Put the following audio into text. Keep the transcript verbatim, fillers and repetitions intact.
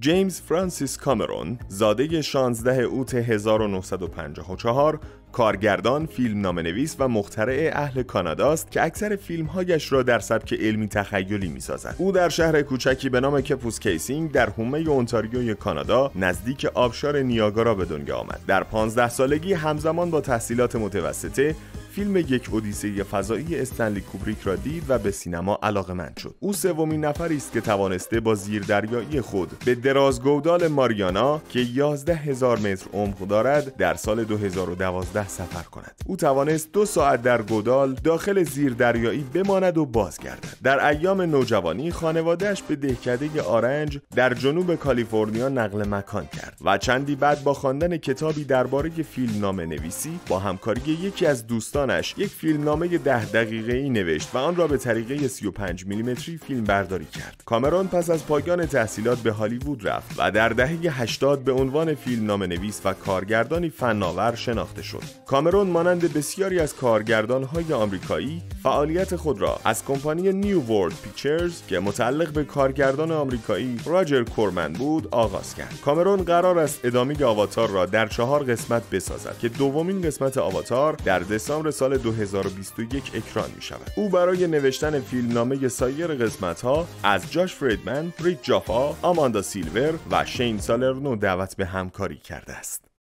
جیمز فرانسیس کامرون زاده شانزده اوت هزار و نهصد و پنجاه و چهار کارگردان، فیلمنامه‌نویس و مخترع اهل کاناداست که اکثر فیلم‌هایش را در سبک علمی تخیلی می‌سازد. او در شهر کوچکی به نام کپوس کیسینگ در حومه اونتاریوی کانادا نزدیک آبشار نیاگارا به دنیا آمد. در پانزده سالگی همزمان با تحصیلات متوسطه فیلم یک اودیسه فضایی استنلی کوبریک را دید و به سینما علاقه‌مند شد. او سومین نفری است که توانسته با زیردریایی خود به درازگودال ماریانا که یازده هزار متر عمق دارد در سال دو هزار و دوازده سفر کند. او توانست دو ساعت در گودال داخل زیردریایی بماند و بازگردد. در ایام نوجوانی خانواده‌اش به دهکده آرنج در جنوب کالیفرنیا نقل مکان کرد و چندی بعد با خواندن کتابی درباره فیلمنامه‌نویسی با همکاری یکی از دوستان یک فیلمنامه ده دقیقه‌ای نوشت و آن را به طریقه سی و پنج میلیمتری فیلم برداری کرد. کامرون پس از پایان تحصیلات به هالیوود رفت و در دهه هشتاد به عنوان فیلمنامه‌نویس و کارگردانی فناور شناخته شد. کامرون مانند بسیاری از کارگردان‌های آمریکایی فعالیت خود را از کمپانی نیو ورلد پیکچرز که متعلق به کارگردان آمریکایی راجر کورمن بود آغاز کرد. کامرون قرار است ادامه آواتار را در چهار قسمت بسازد که دومین قسمت آواتار در دسامبر سال دو هزار و بیست و یک اکران می شود. او برای نوشتن فیلمنامه سایر قسمت‌ها از جاش فریدمن، ریک جافا، آماندا سیلور و شین سالرنو دعوت به همکاری کرده است.